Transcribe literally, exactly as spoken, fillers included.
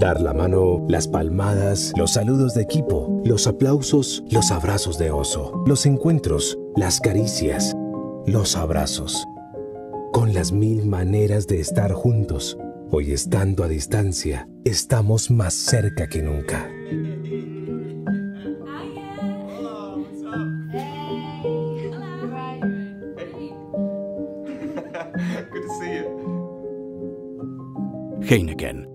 Dar la mano, las palmadas, los saludos de equipo, los aplausos, los abrazos de oso, los encuentros, las caricias, los abrazos. Con las mil maneras de estar juntos, hoy estando a distancia, estamos más cerca que nunca. Heineken.